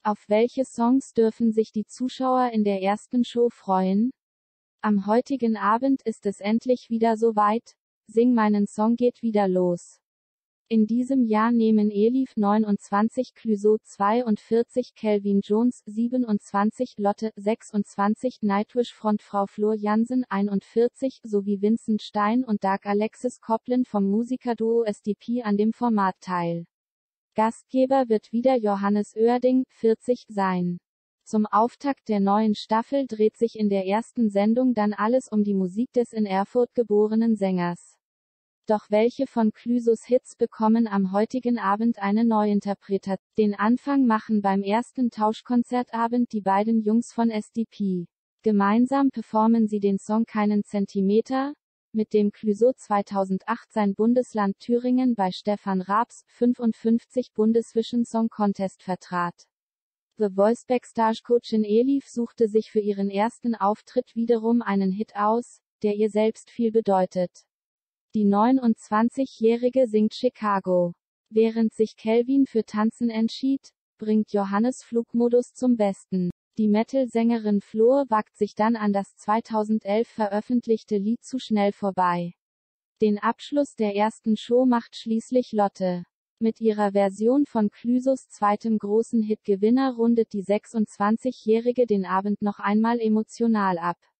Auf welche Songs dürfen sich die Zuschauer in der ersten Show freuen? Am heutigen Abend ist es endlich wieder soweit. Sing meinen Song geht wieder los. In diesem Jahr nehmen Elif 29, Clouseau 42, Calvin Jones 27, Lotte 26, Nightwish Frontfrau Floor Jansen 41 sowie Vincent Stein und Dark Alexis Copeland vom Musikerduo SDP an dem Format teil. Gastgeber wird wieder Johannes Oerding, 40, sein. Zum Auftakt der neuen Staffel dreht sich in der ersten Sendung dann alles um die Musik des in Erfurt geborenen Sängers. Doch welche von Clouseaus Hits bekommen am heutigen Abend eine Neuinterpretation? Den Anfang machen beim ersten Tauschkonzertabend die beiden Jungs von SDP. Gemeinsam performen sie den Song Keinen Zentimeter, mit dem Clouseau 2008 sein Bundesland Thüringen bei Stefan Raabs, 55 Bundesvision Song Contest vertrat. The Voice Backstage-Coachin Elif suchte sich für ihren ersten Auftritt wiederum einen Hit aus, der ihr selbst viel bedeutet. Die 29-Jährige singt Chicago. Während sich Calvin für Tanzen entschied, bringt Johannes Flugmodus zum Besten. Die Metal-Sängerin Floor wagt sich dann an das 2011 veröffentlichte Lied Zu schnell vorbei. Den Abschluss der ersten Show macht schließlich Lotte. Mit ihrer Version von Clouseaus zweitem großen Hit Gewinner rundet die 26-Jährige den Abend noch einmal emotional ab.